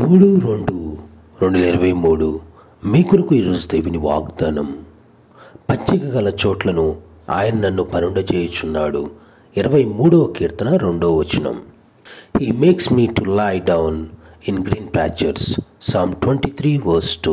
3-2-2023 మీ కొరకు ఈరోజు దేవుని వాగ్దానం. పచ్చిక గల చోట్లను ఆయన నన్ను పరుండజేయుచున్నాడు. 23వ కీర్తన 2వ వచనం. He makes me to lie down in green pastures. Psalm 23:2.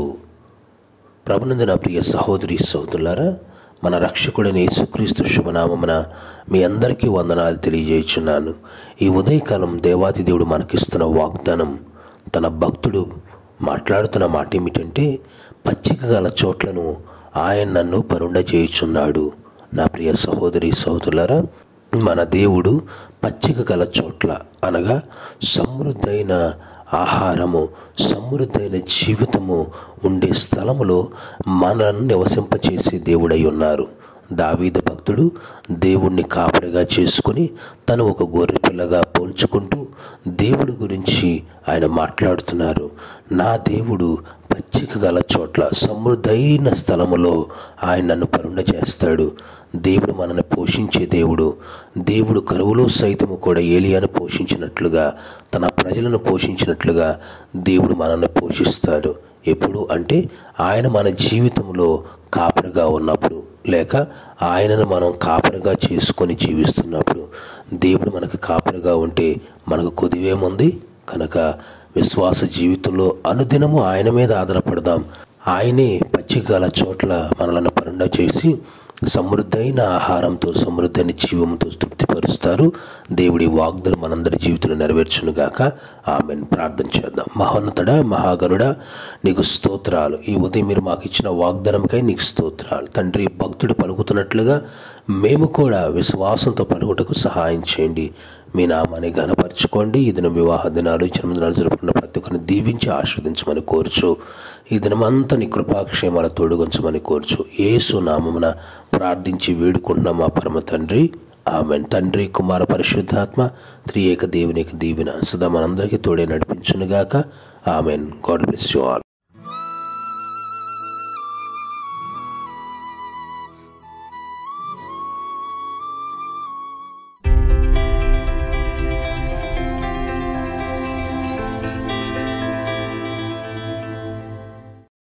ప్రభునందు నా ప్రియ సహోదరి సహోదరులారా, మన రక్షకుడైన యేసుక్రీస్తు శుభనామమున మీ అందరికీ వందనాలు తెలియజేయుచున్నాను. ఈ ఉదయకాలం దేవాది దేవుడు మనకిస్తున్న వాగ్దానం, తన భక్తుడు మాట్లాడుతున్న మాట ఏమిటంటే, పచ్చిక గల చోట్లను ఆయన నన్ను పరుండజేయుచున్నాడు. నా ప్రియ సహోదరి సహోదరులారా, మన దేవుడు పచ్చిక గల చోట్ల అనగా సమృద్ధైన ఆహారము, సమృద్ధైన జీవితము ఉండే స్థలములో మనల్ని నివసింపచేసే దేవుడై ఉన్నారు. దావీదు భక్తుడు దేవుణ్ణి కాపరిగా చేసుకుని తను ఒక గొర్రె పిల్లగా పోల్చుకుంటూ దేవుడి గురించి ఆయన మాట్లాడుతున్నారు. నా దేవుడు పచ్చిక గల చోట్ల సమృద్ధైన స్థలములో ఆయన నన్ను పరుండ చేస్తాడు. దేవుడు మనల్ని పోషించే దేవుడు. దేవుడు కరువులో సైతము కూడా ఏలియాను పోషించినట్లుగా, తన ప్రజలను పోషించినట్లుగా దేవుడు మనల్ని పోషిస్తాడు. ఎప్పుడు అంటే ఆయన మన జీవితంలో కాపరిగా ఉన్నప్పుడు, లేక ఆయనను మనం కాపరిగా చేసుకొని జీవిస్తున్నప్పుడు. దేవుడు మనకు కాపరిగా ఉంటే మనకు కొద్దివేముంది కనుక విశ్వాస జీవితంలో అనుదినము ఆయన మీద ఆధారపడదాం. ఆయనే పచ్చిక గల చోట్ల మనలను పరుండ చేసి సమృద్ధైన ఆహారంతో, సమృద్ధైన జీవంతో తృప్తిపరుస్తారు. దేవుడి వాగ్దానం మనందరి జీవితంలో నెరవేర్చునుగాక. ఆమెన్. ప్రార్థన చేద్దాం. మహోన్నతుడా, మహాగణుడా, నీకు స్తోత్రాలు. ఈ ఉదయం మీరు మాకు ఇచ్చిన వాగ్దానంకై నీకు స్తోత్రాలు. తండ్రి, భక్తుడు పలుకుతున్నట్లుగా మేము కూడా విశ్వాసంతో పలుకుటకు సహాయం చేయండి. మీ నామాన్ని ఘనపరచుకోండి. ఈ దినం వివాహ దినాలు, జన్మదినాలు జరుపుకున్న ప్రతి ఒక్కరిని దీవించి ఆస్వాదించమని కోరుచు. ఈ దినమంతా నీ కృపాక్షేమాల తోడుగుంచమని కోరుచు. యేసు నామమున ప్రార్థించి వేడుకుంటున్నాం మా పరమ తండ్రి. ఆమెన్. తండ్రి, కుమార, పరిశుద్ధాత్మ త్రియేక దేవునికి దీవెన సదా మనందరికీ తోడే నడిపించునుగాక. Amen. God bless you all.